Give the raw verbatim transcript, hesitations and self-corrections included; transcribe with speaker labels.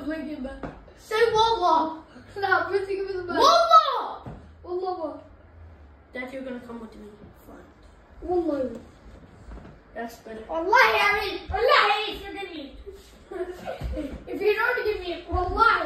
Speaker 1: make it back.
Speaker 2: Say Wallah.
Speaker 1: Nah, please give me the bag.
Speaker 2: Wallah.
Speaker 1: Wallah.
Speaker 2: That you're gonna come with me. Fine.
Speaker 1: Wallah.
Speaker 2: That's better.
Speaker 1: Wallahi, I mean,
Speaker 2: Wallahi, if you're gonna eat.
Speaker 1: if you don't give me, Wallahi.